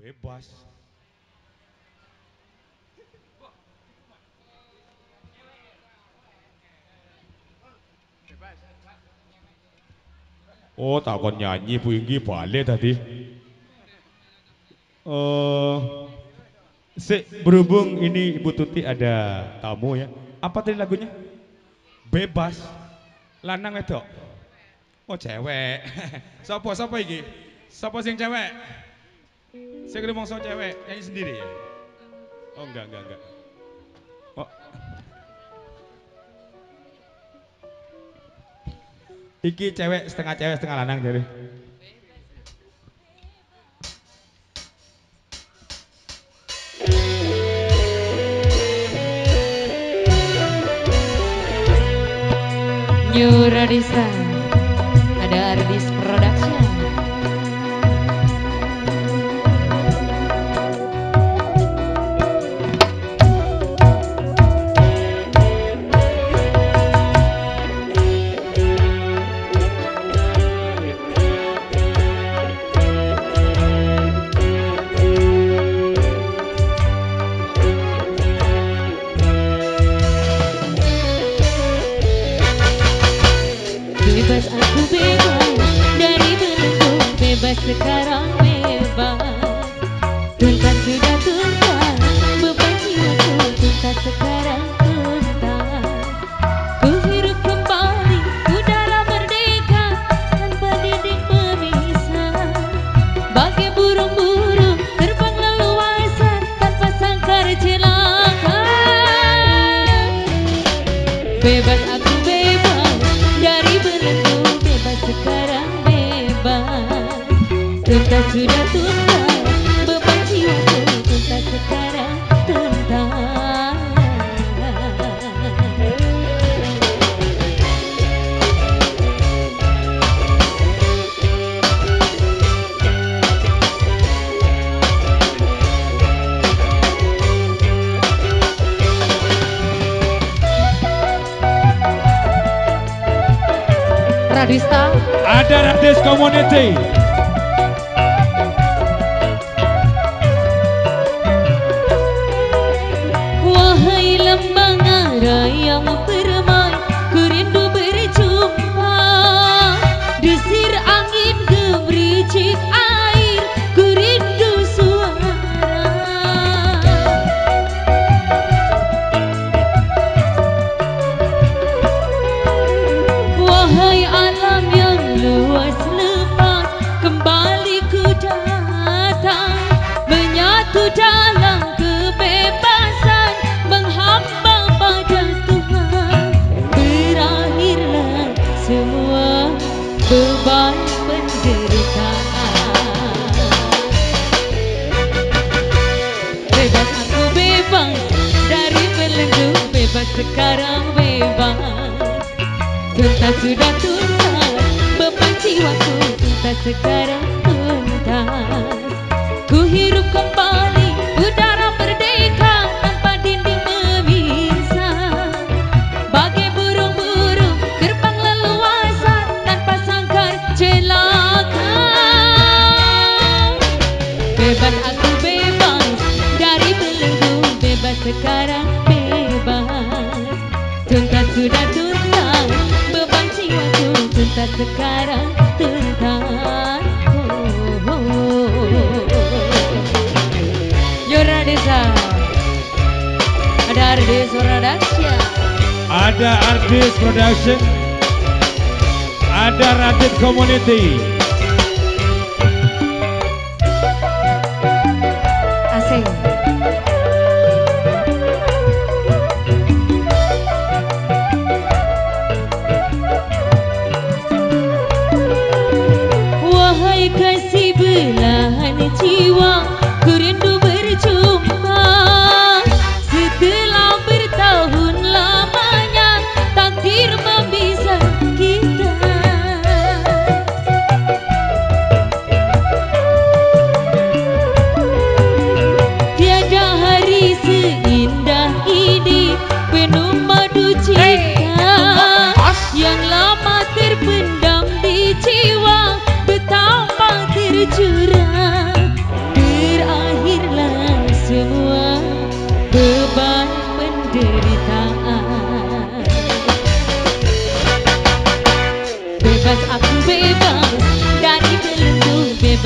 Bebas. Oh, takon nyanyi Bu Inggi balik tadi. Berhubung ini Ibu Tuti ada tamu ya. Apa tadi lagunya? Bebas. Lanang itu. Oh, cewek. Sopo iki? Sopo sing cewek? Saya kira mongso cewek, nyanyi sendiri ya? Oh, enggak. Oh. Iki cewek setengah lanang jadi. New Radisa, ada Ardis Production. Bebas aku bebas dari belenggu, bebas sekarang bebas. Tuntas sudah tuntas, beban jiwaku tuntas sekarang tuntas. Ku hirup kembali udara merdeka tanpa dinding pemisah. Bagai burung-burung terbang leluasa tanpa sangkar celaka. Bebas aku bebas dari belenggu, bebas sekarang bebas. Tuntas sudah tuntas, beban jiwaku tuntas sekarang tuntas. Radista, ada Radis Community. wahai lembang arai yang permai, ku rindu berjumpa. Desir angin gemericik air, ku rindu suara. Wahai alam yang luas lepas, kembali ku datang, menyatu dalam kebebasan, menghamba pada Tuhan. Berakhirlah semua beban penderitaan. Bebas aku bebas dari belenggu, bebas sekarang bebas. Tuntas sudah tuntas, beban jiwaku tuntas sekarang tuntas. Ku hirup kembali udara merdeka tanpa dinding memisah. Bagai burung-burung terbang leluasa tanpa sangkar celaka. Bebas aku bebas dari belenggu, bebas sekarang bebas. Tuntas sudah tuntas, beban jiwaku tuntas sekarang tuntas. Yura Desa, ada Ardis Production. Ada Ardis Production. Ada Radit Community. Asing. Wahai kasih belahan jiwa, ku rindu berjumpa. Setelah bertahun lamanya takdir memisah kita.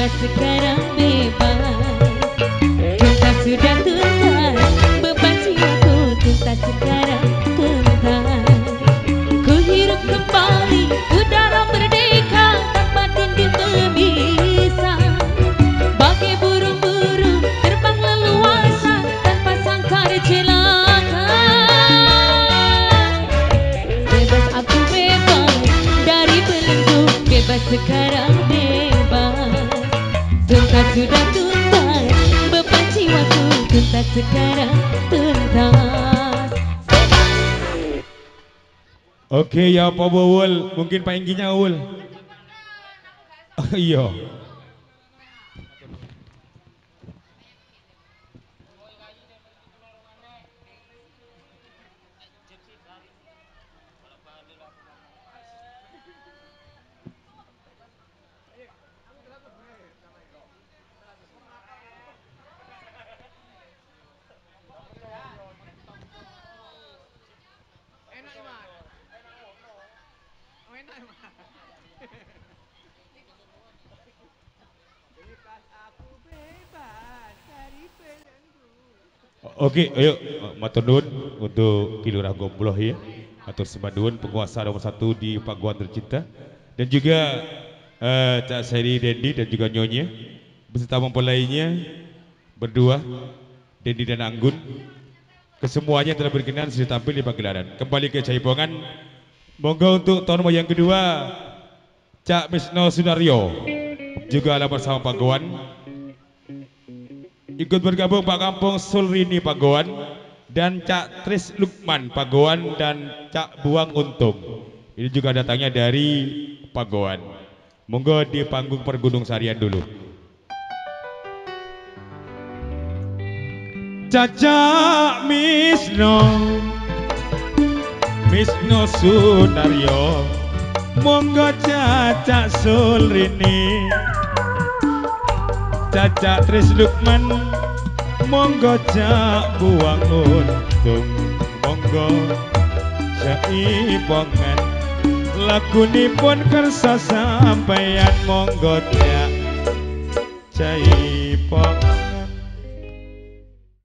bebas sekarang bebas. Tuntas sudah tuntas, beban jiwaku tuntas sekarang tuntas. Ku hirup kembali udara merdeka tanpa dinding memisah. Bagai burung-burung terbang leluasa tanpa sangkar celaka. Bebas aku bebas dari belenggu, bebas sekarang bebas. Tuntas sudah tuntas, beban jiwaku tuntas sekarang tuntas. Oke ya apa Wul? Mungkin Pak Ingginya Wul. Oh, iya. Oke, ayo matur nuwun untuk Kilurah Gombloh ya. Matur sembah nuwun penguasa nomor 1 di Pakuan tercinta dan juga Cak Seri Dendi dan juga Nyonya beserta mempelainya berdua Dendi dan Anggun. Kesemuanya telah berkenan sudah tampil di pagelaran. Kembali ke Jaipongan. Monggo untuk tahun yang kedua Cak Misno Sunario juga ala bersama Pakuan. Ikut bergabung Pak Kampung Sulrini Pagoan dan Cak Tris Lukman Pagoan dan Cak Buang Untung. Ini juga datangnya dari Pagoan. Monggo di panggung Pergunung Sarian dulu. Cacak Misno Sunario, monggo Cacak Sulrini, Cacak Tris Lukman, monggo Cak Buang Untung, monggo Jaipongan, lagunipun kersa sampeyan, monggo Cak Jaipongan.